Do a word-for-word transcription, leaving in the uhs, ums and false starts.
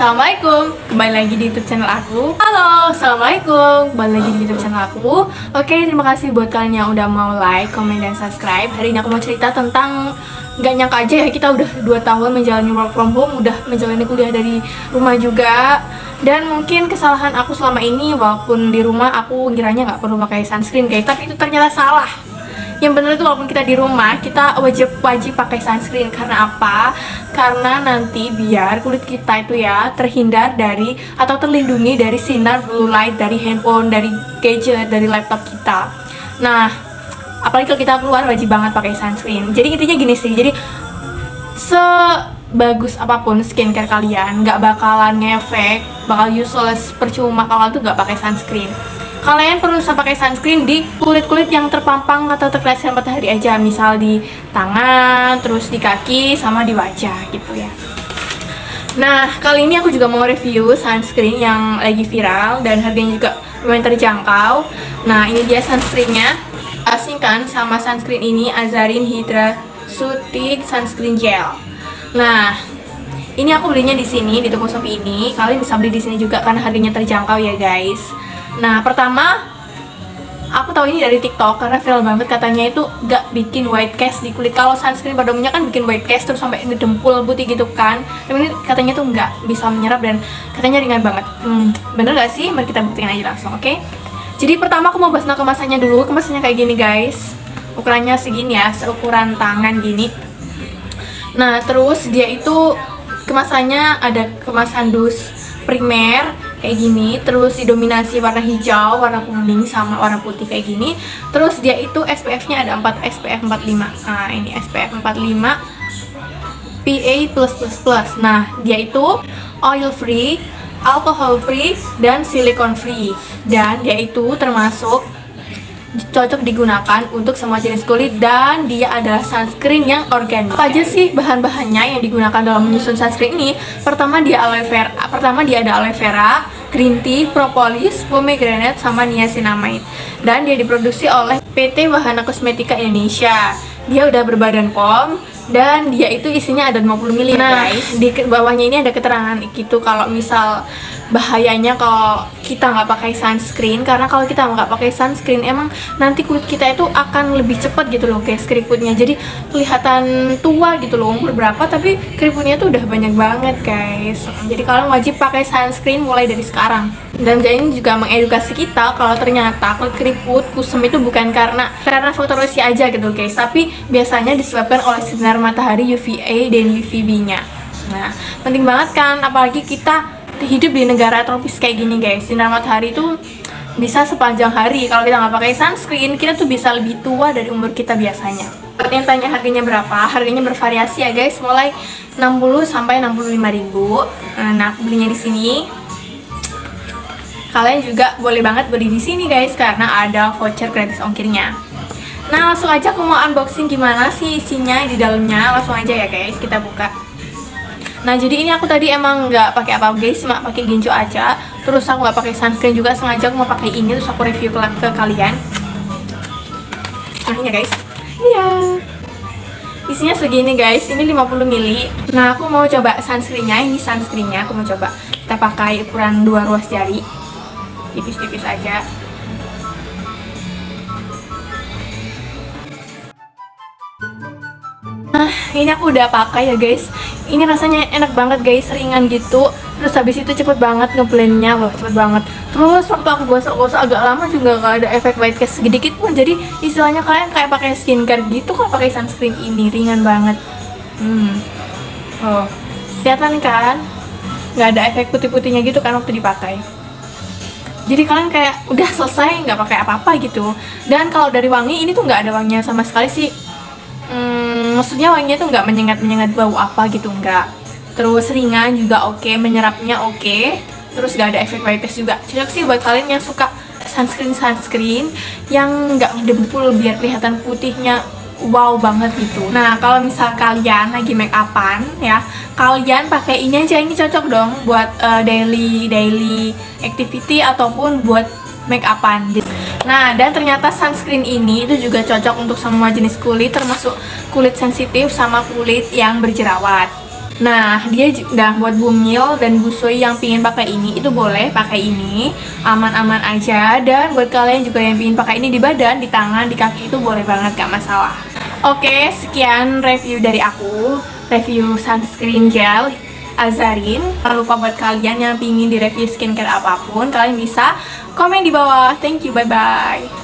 Assalamualaikum, kembali lagi di YouTube channel aku. Halo, Assalamualaikum, kembali lagi di YouTube channel aku. Oke, terima kasih buat kalian yang udah mau like, comment, dan subscribe. Hari ini aku mau cerita tentang nggak nyangka aja ya, kita udah dua tahun menjalani work from home, udah menjalani kuliah dari rumah juga. Dan mungkin kesalahan aku selama ini, walaupun di rumah aku kiranya nggak perlu pakai sunscreen guys, tapi itu ternyata salah. Yang benar itu walaupun kita di rumah, kita wajib wajib pakai sunscreen. Karena apa? Karena nanti biar kulit kita itu ya terhindar dari atau terlindungi dari sinar blue light dari handphone, dari gadget, dari laptop kita. Nah, apalagi kalau kita keluar wajib banget pakai sunscreen. Jadi intinya gini sih, jadi sebagus apapun skincare kalian, nggak bakalan ngefek, bakal useless, percuma kalau tuh nggak pakai sunscreen. Kalian perlu pakai sunscreen di kulit-kulit yang terpampang atau terkena sinar matahari aja, misal di tangan, terus di kaki, sama di wajah gitu ya. Nah, kali ini aku juga mau review sunscreen yang lagi viral dan harganya juga lumayan terjangkau. Nah, ini dia sunscreennya. Asingkan sama sunscreen ini, Azarin Hydra Soothing Sunscreen Gel. Nah, ini aku belinya di sini di toko Shopee ini. Kalian bisa beli di sini juga karena harganya terjangkau ya guys. Nah, pertama aku tahu ini dari TikTok karena viral banget, katanya itu gak bikin white cast di kulit. Kalau sunscreen pada umumnya kan bikin white cast terus sampai ngedempul putih gitu kan. Tapi ini katanya tuh nggak, bisa menyerap dan katanya ringan banget. Hmm, bener gak sih? Mari kita buktiin aja langsung, oke? Okay? Jadi pertama aku mau bahas kemasannya dulu. Kemasannya kayak gini guys. Ukurannya segini ya, seukuran tangan gini. Nah, terus dia itu kemasannya ada kemasan dus primer kayak gini, terus didominasi warna hijau, warna kuning, sama warna putih kayak gini. Terus dia itu S P F-nya ada empat, S P F empat puluh lima. Nah, ini S P F empat puluh lima P A plus plus plus. Nah, dia itu oil free, alcohol free, dan silicone free. Dan dia itu termasuk cocok digunakan untuk semua jenis kulit, dan dia adalah sunscreen yang organik. Apa aja sih bahan-bahannya yang digunakan dalam menyusun sunscreen ini? Pertama dia aloe vera, pertama dia ada aloe vera, green tea, propolis, pomegranate, sama niacinamide. Dan dia diproduksi oleh P T Wahana Kosmetika Indonesia. Dia udah berbadan P O M dan dia itu isinya ada lima puluh mililiter. Nah, guys, di bawahnya ini ada keterangan gitu kalau misal bahayanya kalau kita nggak pakai sunscreen, karena kalau kita nggak pakai sunscreen emang nanti kulit kita itu akan lebih cepat gitu loh guys keriputnya, jadi kelihatan tua gitu loh, umur berapa tapi keriputnya tuh udah banyak banget guys. Jadi kalian wajib pakai sunscreen mulai dari sekarang. Dan ini juga mengedukasi kita kalau ternyata kulit keriput kusam itu bukan karena karena faktor usia aja gitu guys, tapi biasanya disebabkan oleh sinar matahari U V A dan U V B nya. Nah, penting banget kan, apalagi kita hidup di negara tropis kayak gini guys. Sinar matahari itu bisa sepanjang hari. Kalau kita nggak pakai sunscreen, kita tuh bisa lebih tua dari umur kita biasanya. Yang tanya harganya berapa? Harganya bervariasi ya guys, mulai enam puluh sampai enam puluh lima ribu. Nah, aku belinya di sini. Kalian juga boleh banget beli di sini guys karena ada voucher gratis ongkirnya. Nah, langsung aja aku mau unboxing gimana sih isinya di dalamnya. Langsung aja ya guys, kita buka. Nah, jadi ini aku tadi emang nggak pakai apa guys, cuma pakai ginjo aja. Terus aku nggak pakai sunscreen juga, sengaja aku mau pakai ini terus aku review ke, ke kalian. Nah, ini ya guys. Iya. Isinya segini guys, ini lima puluh mililiter. Nah, aku mau coba sunscreennya. Ini sunscreennya aku mau coba. Kita pakai ukuran dua ruas jari. Tipis-tipis aja. Nah, ini aku udah pakai ya guys. Ini rasanya enak banget guys, ringan gitu. Terus habis itu cepet banget ngeblendnya loh, cepet banget. Terus waktu aku gosok-gosok agak lama juga gak ada efek white cast sedikit pun. Jadi istilahnya kalian kayak pakai skincare gitu kalau pakai sunscreen ini, ringan banget. Hmm. Oh, kelihatan kan? Nggak ada efek putih-putihnya gitu kan waktu dipakai. Jadi kalian kayak udah selesai nggak pakai apa-apa gitu. Dan kalau dari wangi ini tuh nggak ada wanginya sama sekali sih. Hmm, maksudnya wanginya tuh nggak menyengat-menyengat bau apa gitu, nggak. Terus ringan juga oke, okay, menyerapnya oke. Okay. Terus nggak ada efek white cast juga. Cocok sih buat kalian yang suka sunscreen sunscreen yang nggak ngedempul biar kelihatan putihnya wow banget gitu. Nah, kalau misal kalian lagi make upan ya, kalian pakai ini aja, ini cocok dong buat uh, daily daily activity ataupun buat make upan. Nah, dan ternyata sunscreen ini itu juga cocok untuk semua jenis kulit, termasuk kulit sensitif sama kulit yang berjerawat. Nah, dia udah buat Bumil dan Busui yang pingin pakai ini, itu boleh pakai ini, aman-aman aja. Dan buat kalian juga yang pingin pakai ini di badan, di tangan, di kaki itu boleh banget, gak masalah. Oke, sekian review dari aku, review sunscreen gel Azarin. Jangan lupa buat kalian yang pingin di review skincare apapun, kalian bisa komen di bawah. Thank you, bye-bye.